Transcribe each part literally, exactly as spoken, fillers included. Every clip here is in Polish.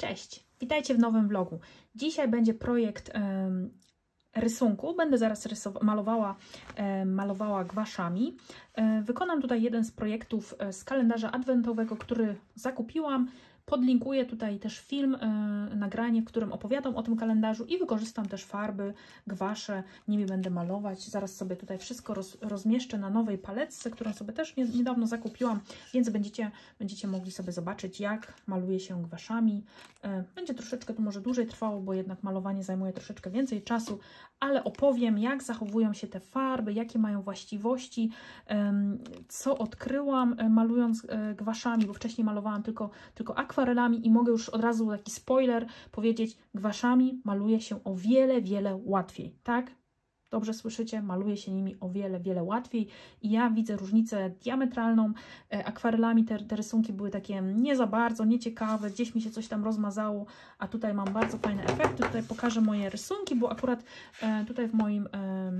Cześć, witajcie w nowym vlogu. Dzisiaj będzie projekt um, rysunku. Będę zaraz malowała, um, malowała gwaszami. Um, wykonam tutaj jeden z projektów z kalendarza adwentowego, który zakupiłam. Podlinkuję tutaj też film, yy, nagranie, w którym opowiadam o tym kalendarzu i wykorzystam też farby, gwasze, nimi będę malować. Zaraz sobie tutaj wszystko roz, rozmieszczę na nowej paletce, którą sobie też nie, niedawno zakupiłam, więc będziecie, będziecie mogli sobie zobaczyć, jak maluje się gwaszami. Yy, będzie troszeczkę to może dłużej trwało, bo jednak malowanie zajmuje troszeczkę więcej czasu, ale opowiem, jak zachowują się te farby, jakie mają właściwości, yy, co odkryłam malując yy, gwaszami, bo wcześniej malowałam tylko, tylko akwarelami i mogę już od razu taki spoiler powiedzieć, gwaszami maluje się o wiele, wiele łatwiej, tak? Dobrze słyszycie? Maluje się nimi o wiele, wiele łatwiej i ja widzę różnicę diametralną. Akwarelami te, te rysunki były takie nie za bardzo, nieciekawe, gdzieś mi się coś tam rozmazało, a tutaj mam bardzo fajne efekty. Tutaj pokażę moje rysunki, bo akurat e, tutaj w moim e,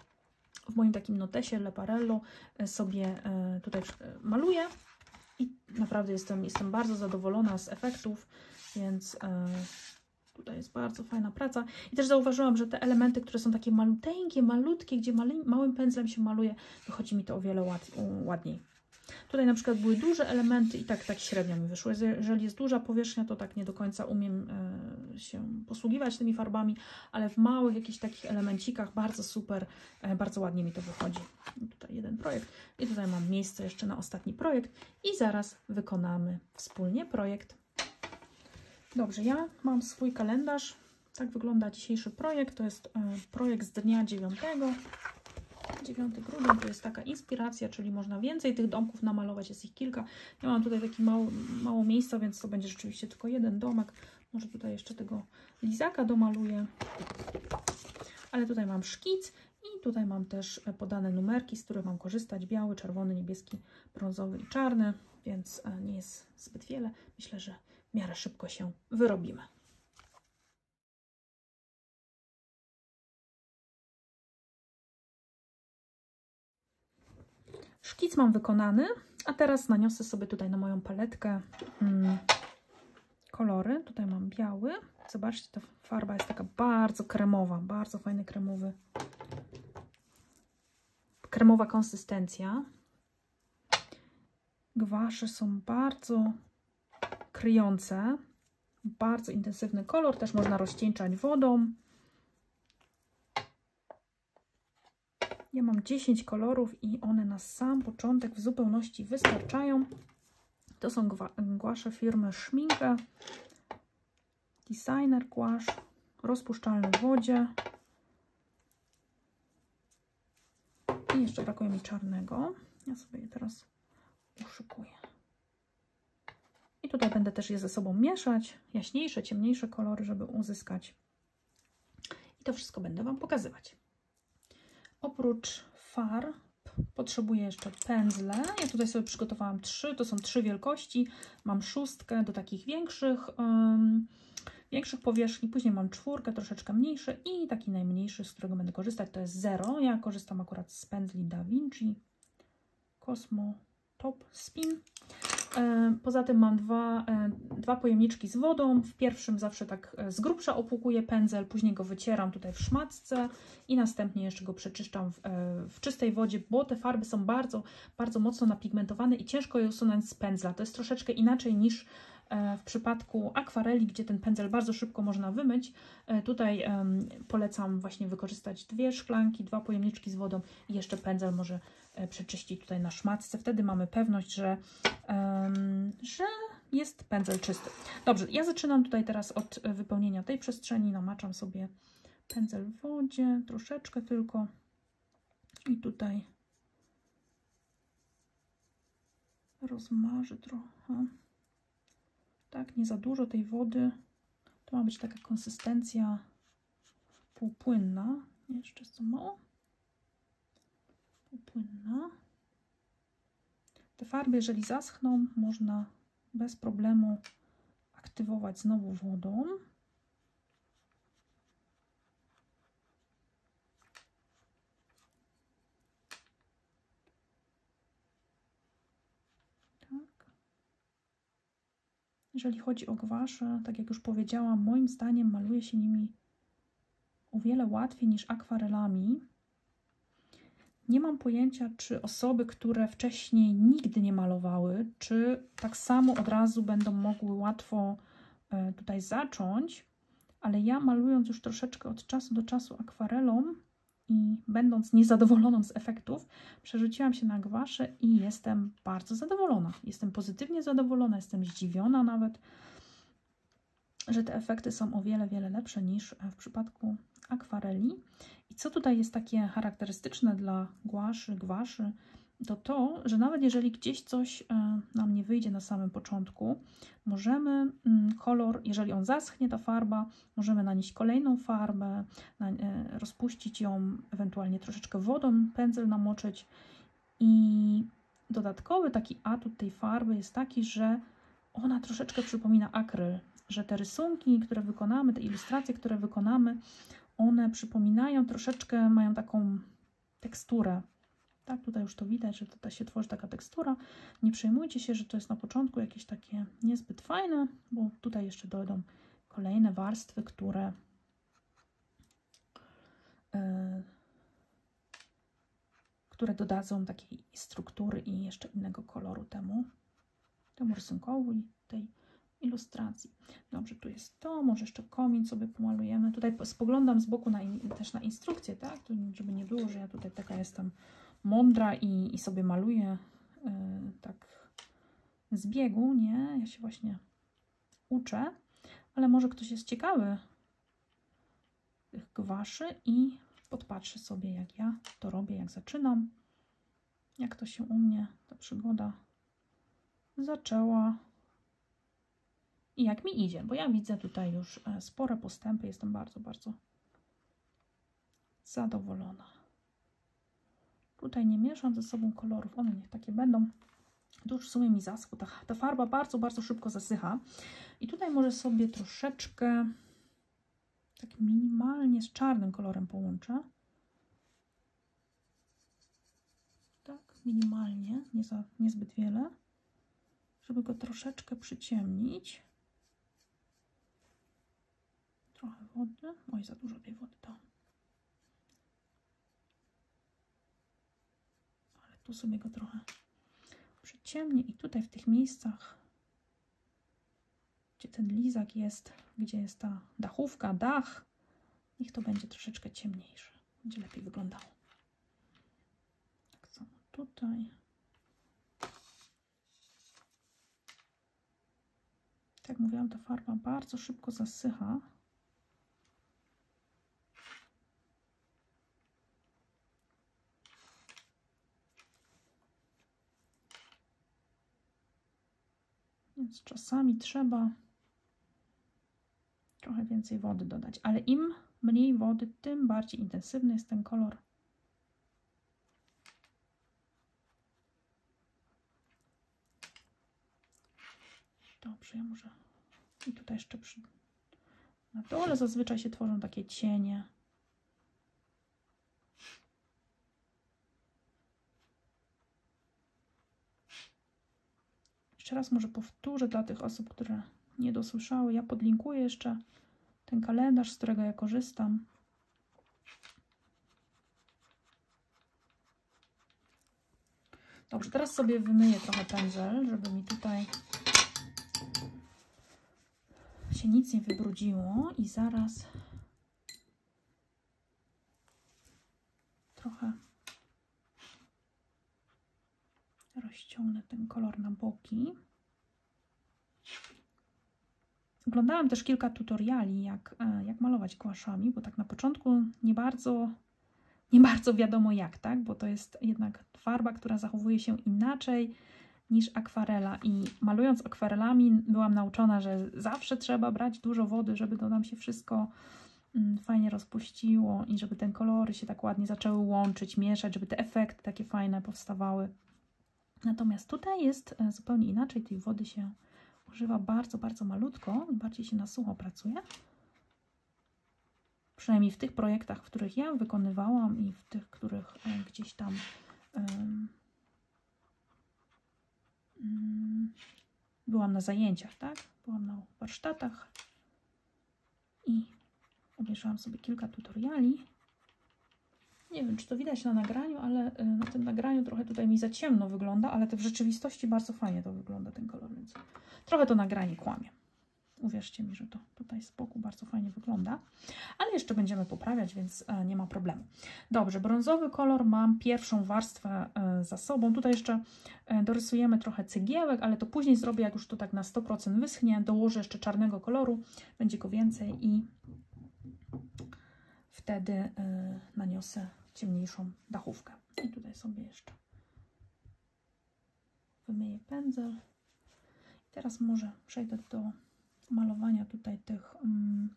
w moim takim notesie Leparello sobie e, tutaj maluję. I naprawdę jestem, jestem bardzo zadowolona z efektów, więc e, tutaj jest bardzo fajna praca. I też zauważyłam, że te elementy, które są takie maluteńkie, malutkie, gdzie mali, małym pędzlem się maluje, wychodzi mi to o wiele ład, ładniej. Tutaj na przykład były duże elementy i tak, tak średnio mi wyszło. Jeżeli jest duża powierzchnia, to tak nie do końca umiem e, się posługiwać tymi farbami, ale w małych jakichś takich elemencikach bardzo super, e, bardzo ładnie mi to wychodzi. I tutaj jeden projekt i tutaj mam miejsce jeszcze na ostatni projekt i zaraz wykonamy wspólnie projekt. Dobrze, ja mam swój kalendarz. Tak wygląda dzisiejszy projekt. To jest e, projekt z dnia dziewiątego. dziewiąty grudzień to jest taka inspiracja, czyli można więcej tych domków namalować, jest ich kilka. Ja mam tutaj takie mało, mało miejsca, więc to będzie rzeczywiście tylko jeden domek. Może tutaj jeszcze tego lizaka domaluję. Ale tutaj mam szkic i tutaj mam też podane numerki, z których mam korzystać. Biały, czerwony, niebieski, brązowy i czarny, więc nie jest zbyt wiele. Myślę, że w miarę szybko się wyrobimy. Szkic mam wykonany, a teraz naniosę sobie tutaj na moją paletkę hmm, kolory. Tutaj mam biały. Zobaczcie, ta farba jest taka bardzo kremowa, bardzo fajny kremowy, kremowa konsystencja. Gwasze są bardzo kryjące, bardzo intensywny kolor, też można rozcieńczać wodą. Ja mam dziesięć kolorów i one na sam początek w zupełności wystarczają. To są głasze firmy Schmincke, Designer gouache, rozpuszczalny w wodzie. I jeszcze brakuje mi czarnego. Ja sobie je teraz uszykuję. I tutaj będę też je ze sobą mieszać. Jaśniejsze, ciemniejsze kolory, żeby uzyskać. I to wszystko będę Wam pokazywać. Oprócz farb potrzebuję jeszcze pędzle. Ja tutaj sobie przygotowałam trzy, to są trzy wielkości. Mam szóstkę do takich większych, um, większych powierzchni, później mam czwórkę, troszeczkę mniejszy i taki najmniejszy, z którego będę korzystać, to jest zero. Ja korzystam akurat z pędzli Da Vinci Cosmo Top Spin. Poza tym mam dwa, dwa pojemniczki z wodą. W pierwszym zawsze tak z grubsza opłukuję pędzel, później go wycieram tutaj w szmatce i następnie jeszcze go przeczyszczam w, w czystej wodzie, bo te farby są bardzo, bardzo mocno napigmentowane i ciężko je usunąć z pędzla. To jest troszeczkę inaczej niż w przypadku akwareli, gdzie ten pędzel bardzo szybko można wymyć. Tutaj um, polecam właśnie wykorzystać dwie szklanki, dwa pojemniczki z wodą i jeszcze pędzel może przeczyścić tutaj na szmatce. Wtedy mamy pewność, że, um, że jest pędzel czysty. Dobrze, ja zaczynam tutaj teraz od wypełnienia tej przestrzeni. Namaczam sobie pędzel w wodzie, troszeczkę tylko. I tutaj rozmarzę trochę. Tak, nie za dużo tej wody. To ma być taka konsystencja półpłynna. Jeszcze jest co mało. Półpłynna. Te farby, jeżeli zaschną, można bez problemu aktywować znowu wodą. Tak. Jeżeli chodzi o gwasze, tak jak już powiedziałam, moim zdaniem maluje się nimi o wiele łatwiej niż akwarelami. Nie mam pojęcia, czy osoby, które wcześniej nigdy nie malowały, czy tak samo od razu będą mogły łatwo tutaj zacząć, ale ja malując już troszeczkę od czasu do czasu akwarelą i będąc niezadowoloną z efektów, przerzuciłam się na gwasze i jestem bardzo zadowolona. Jestem pozytywnie zadowolona, jestem zdziwiona nawet, że te efekty są o wiele, wiele lepsze niż w przypadku akwareli. I co tutaj jest takie charakterystyczne dla głaszy, gwaszy, to to, że nawet jeżeli gdzieś coś nam nie wyjdzie na samym początku, możemy kolor, jeżeli on zaschnie, ta farba, możemy nanieść kolejną farbę, rozpuścić ją, ewentualnie troszeczkę wodą, pędzel namoczyć. I dodatkowy taki atut tej farby jest taki, że ona troszeczkę przypomina akryl, że te rysunki, które wykonamy, te ilustracje, które wykonamy, one przypominają troszeczkę, mają taką teksturę. Tak, tutaj już to widać, że tutaj się tworzy taka tekstura. Nie przejmujcie się, że to jest na początku jakieś takie niezbyt fajne, bo tutaj jeszcze dojdą kolejne warstwy, które yy, które dodadzą takiej struktury i jeszcze innego koloru temu, temu rysunkowi, tej ilustracji. Dobrze, tu jest to, może jeszcze komin sobie pomalujemy. Tutaj spoglądam z boku na in, też na instrukcję, tak? To, żeby nie było, że ja tutaj taka jestem mądra i, i sobie maluję yy, tak z biegu. Nie, ja się właśnie uczę, ale może ktoś jest ciekawy tych gwaszy i podpatrzy sobie, jak ja to robię, jak zaczynam, jak to się u mnie ta przygoda zaczęła i jak mi idzie, bo ja widzę tutaj już spore postępy, jestem bardzo, bardzo zadowolona. Tutaj nie mieszam ze sobą kolorów, one niech takie będą. To już w sumie mi zaschło, ta, ta farba bardzo, bardzo szybko zasycha i tutaj może sobie troszeczkę tak minimalnie z czarnym kolorem połączę. Tak, minimalnie, nie za, niezbyt wiele, żeby go troszeczkę przyciemnić. Trochę wody. Oj, za dużo tej wody to. Ale tu sobie go trochę przyciemnię i tutaj w tych miejscach, gdzie ten lizak jest, gdzie jest ta dachówka, dach, niech to będzie troszeczkę ciemniejsze. Będzie lepiej wyglądało. Tak samo tutaj. Tak jak mówiłam, ta farba bardzo szybko zasycha. Więc czasami trzeba trochę więcej wody dodać, ale im mniej wody, tym bardziej intensywny jest ten kolor. Dobrze, ja może i tutaj jeszcze przy... na dole zazwyczaj się tworzą takie cienie. Jeszcze raz może powtórzę dla tych osób, które nie dosłyszały. Ja podlinkuję jeszcze ten kalendarz, z którego ja korzystam. Dobrze, teraz sobie wymyję trochę pędzel, żeby mi tutaj się nic nie wybrudziło i zaraz trochę rozciągnę ten kolor na boki. Oglądałam też kilka tutoriali, jak, jak malować głaszami, bo tak na początku nie bardzo, nie bardzo wiadomo jak, tak? Bo to jest jednak farba, która zachowuje się inaczej niż akwarela i malując akwarelami byłam nauczona, że zawsze trzeba brać dużo wody, żeby to nam się wszystko fajnie rozpuściło i żeby te kolory się tak ładnie zaczęły łączyć, mieszać, żeby te efekty takie fajne powstawały. Natomiast tutaj jest zupełnie inaczej, tej wody się używa bardzo, bardzo malutko i bardziej się na sucho pracuje. Przynajmniej w tych projektach, w których ja wykonywałam i w tych, których gdzieś tam um, um, byłam na zajęciach, tak? Byłam na warsztatach i obejrzałam sobie kilka tutoriali. Nie wiem, czy to widać na nagraniu, ale na tym nagraniu trochę tutaj mi za ciemno wygląda, ale to w rzeczywistości bardzo fajnie to wygląda, ten kolor, więc trochę to nagranie kłamie. Uwierzcie mi, że to tutaj z boku bardzo fajnie wygląda, ale jeszcze będziemy poprawiać, więc nie ma problemu. Dobrze, brązowy kolor, mam pierwszą warstwę za sobą. Tutaj jeszcze dorysujemy trochę cegiełek, ale to później zrobię, jak już to tak na sto procent wyschnie. Dołożę jeszcze czarnego koloru, będzie go więcej i wtedy naniosę ciemniejszą dachówkę. I tutaj sobie jeszcze wymyję pędzel. I teraz może przejdę do malowania tutaj tych um,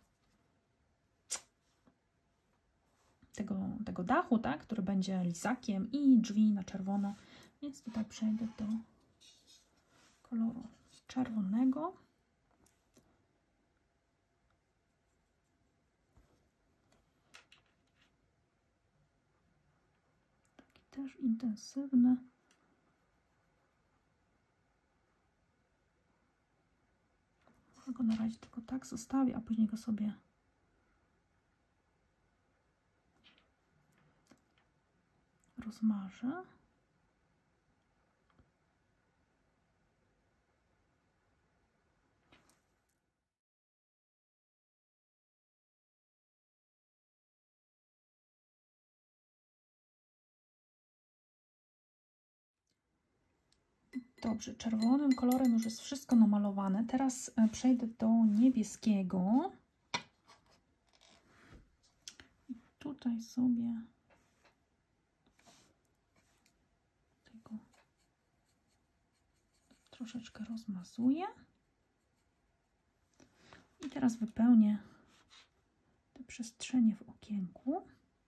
tego, tego dachu, tak, który będzie lizakiem i drzwi na czerwono, więc tutaj przejdę do koloru czerwonego. Taki też intensywny. Go na razie tylko tak zostawię, a później go sobie rozmarzę. Dobrze, czerwonym kolorem już jest wszystko namalowane. Teraz przejdę do niebieskiego. I tutaj sobie tego troszeczkę rozmazuję. I teraz wypełnię te przestrzenie w okienku.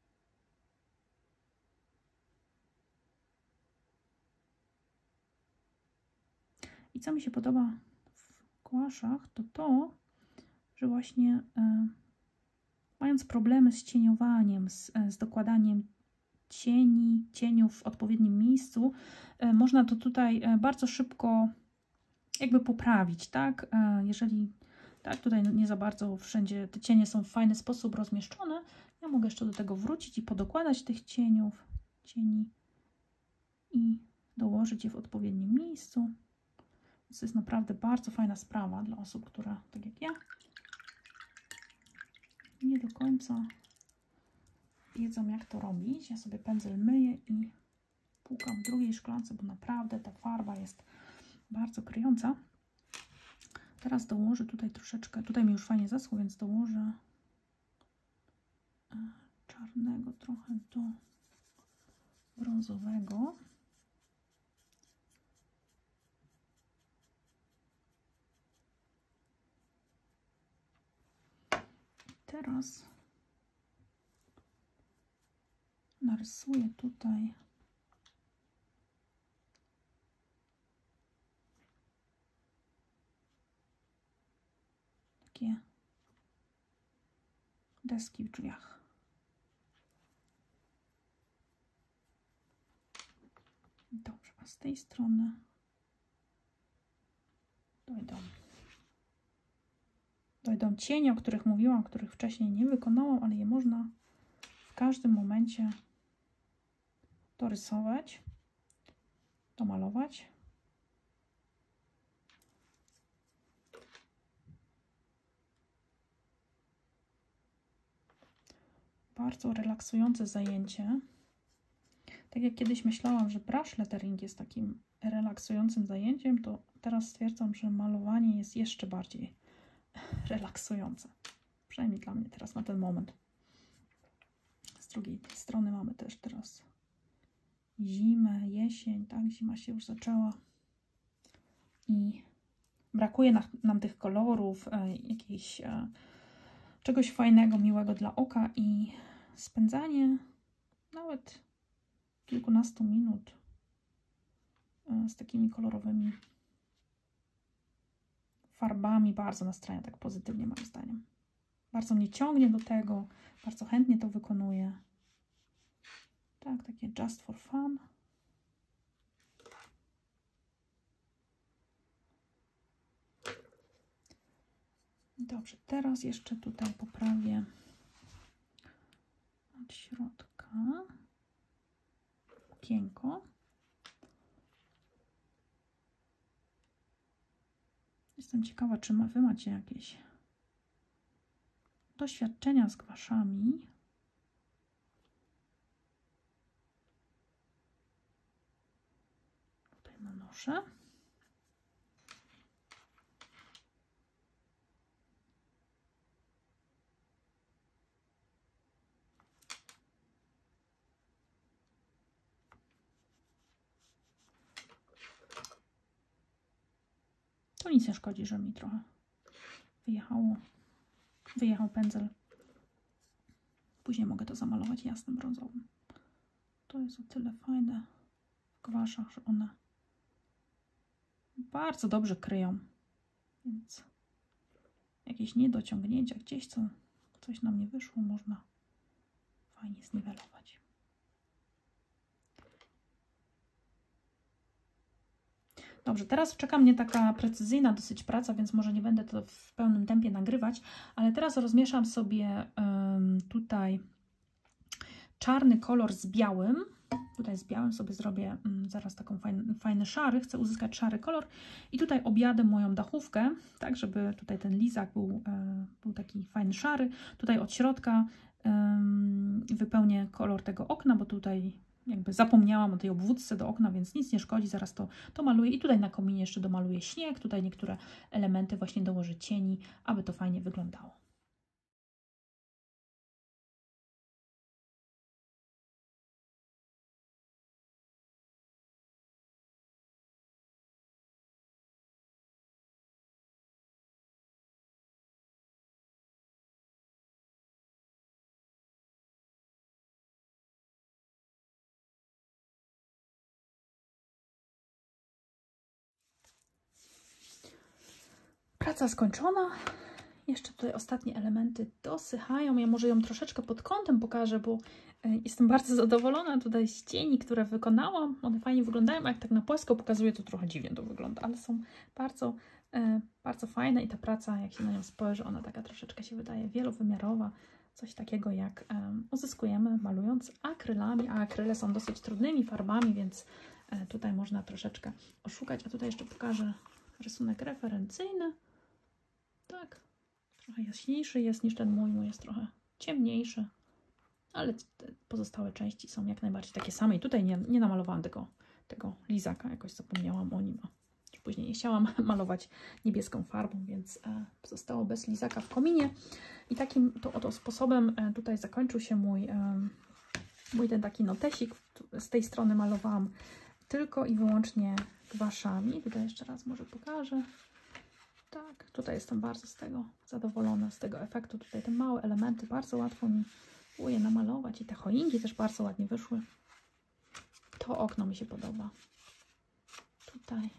I co mi się podoba w głaszach, to to, że właśnie e, mając problemy z cieniowaniem, z, z dokładaniem cieni, cieniów w odpowiednim miejscu, e, można to tutaj e, bardzo szybko jakby poprawić, tak? E, jeżeli tak, tutaj nie za bardzo wszędzie te cienie są w fajny sposób rozmieszczone, ja mogę jeszcze do tego wrócić i podokładać tych cieniów, cieni i dołożyć je w odpowiednim miejscu. To jest naprawdę bardzo fajna sprawa dla osób, które, tak jak ja, nie do końca wiedzą, jak to robić. Ja sobie pędzel myję i płukam w drugiej szklance, bo naprawdę ta farba jest bardzo kryjąca. Teraz dołożę tutaj troszeczkę, tutaj mi już fajnie zaschło, więc dołożę czarnego trochę do brązowego. Teraz narysuję tutaj takie deski w drzwiach. Dobrze, a z tej strony dojdą, dojdą cienie, o których mówiłam, których wcześniej nie wykonałam, ale je można w każdym momencie dorysować, domalować. Bardzo relaksujące zajęcie. Tak jak kiedyś myślałam, że brush lettering jest takim relaksującym zajęciem, to teraz stwierdzam, że malowanie jest jeszcze bardziej relaksujące. Przynajmniej dla mnie teraz na ten moment. Z drugiej strony mamy też teraz zimę, jesień, tak? Zima się już zaczęła i brakuje nam, nam tych kolorów, e, jakiejś e, czegoś fajnego, miłego dla oka i spędzanie nawet kilkunastu minut e, z takimi kolorowymi farbami bardzo nastraja tak pozytywnie, moim zdaniem. Bardzo mnie ciągnie do tego, bardzo chętnie to wykonuję. Tak, takie just for fun. Dobrze, teraz jeszcze tutaj poprawię od środka okienko. Jestem ciekawa, czy ma, wy macie jakieś doświadczenia z gwaszami. Tutaj nanoszę. To nic nie szkodzi, że mi trochę wyjechało, wyjechał pędzel. Później mogę to zamalować jasnym brązowym. To jest o tyle fajne w gwaszach, że one bardzo dobrze kryją. Więc jakieś niedociągnięcia, gdzieś co, coś nam nie wyszło, można fajnie zniwelować. Dobrze, teraz czeka mnie taka precyzyjna dosyć praca, więc może nie będę to w pełnym tempie nagrywać, ale teraz rozmieszam sobie um, tutaj czarny kolor z białym. Tutaj z białym sobie zrobię um, zaraz taką fajny, fajny szary. Chcę uzyskać szary kolor i tutaj objadę moją dachówkę, tak żeby tutaj ten lizak był, e, był taki fajny szary. Tutaj od środka um, wypełnię kolor tego okna, bo tutaj jakby zapomniałam o tej obwódce do okna, więc nic nie szkodzi, zaraz to, to maluję. I tutaj na kominie jeszcze domaluję śnieg, tutaj niektóre elementy właśnie dołożę cieni, aby to fajnie wyglądało. Praca skończona. Jeszcze tutaj ostatnie elementy dosychają. Ja może ją troszeczkę pod kątem pokażę, bo jestem bardzo zadowolona tutaj z cieni, które wykonałam. One fajnie wyglądają, a jak tak na płasko pokazuję, to trochę dziwnie to wygląda, ale są bardzo, bardzo fajne i ta praca, jak się na nią spojrzy, ona taka troszeczkę się wydaje wielowymiarowa. Coś takiego jak uzyskujemy malując akrylami, a akryle są dosyć trudnymi farbami, więc tutaj można troszeczkę oszukać. A tutaj jeszcze pokażę rysunek referencyjny. Tak, trochę jaśniejszy jest niż ten mój, mój jest trochę ciemniejszy, ale te pozostałe części są jak najbardziej takie same. I tutaj nie, nie namalowałam tego, tego lizaka, jakoś zapomniałam o nim. Później nie chciałam malować niebieską farbą, więc e, zostało bez lizaka w kominie. I takim to oto sposobem e, tutaj zakończył się mój, e, mój ten taki notesik. Z tej strony malowałam tylko i wyłącznie gwaszami. Tutaj jeszcze raz może pokażę. Tak, tutaj jestem bardzo z tego zadowolona, z tego efektu. Tutaj te małe elementy bardzo łatwo mi było je namalować i te choinki też bardzo ładnie wyszły. To okno mi się podoba. Tutaj.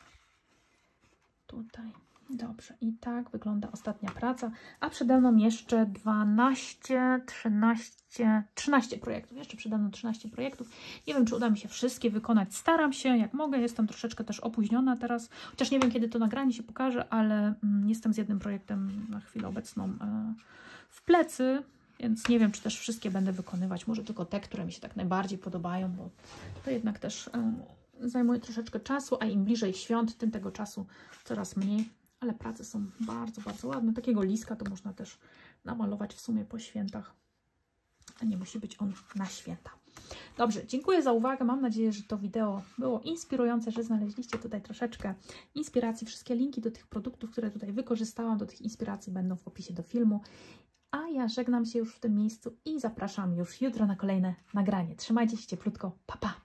Tutaj. Dobrze. I tak wygląda ostatnia praca. A przede mną jeszcze dwanaście, trzynaście, trzynaście projektów. Jeszcze przede mną trzynaście projektów. Nie wiem, czy uda mi się wszystkie wykonać. Staram się, jak mogę. Jestem troszeczkę też opóźniona teraz. Chociaż nie wiem, kiedy to nagranie się pokaże, ale mm, jestem z jednym projektem na chwilę obecną e, w plecy. Więc nie wiem, czy też wszystkie będę wykonywać. Może tylko te, które mi się tak najbardziej podobają, bo to jednak też e, zajmuje troszeczkę czasu, a im bliżej świąt, tym tego czasu coraz mniej. Ale prace są bardzo, bardzo ładne. Takiego liska to można też namalować w sumie po świętach. A nie musi być on na święta. Dobrze, dziękuję za uwagę. Mam nadzieję, że to wideo było inspirujące, że znaleźliście tutaj troszeczkę inspiracji. Wszystkie linki do tych produktów, które tutaj wykorzystałam, do tych inspiracji będą w opisie do filmu. A ja żegnam się już w tym miejscu i zapraszam już jutro na kolejne nagranie. Trzymajcie się cieplutko. Pa, pa!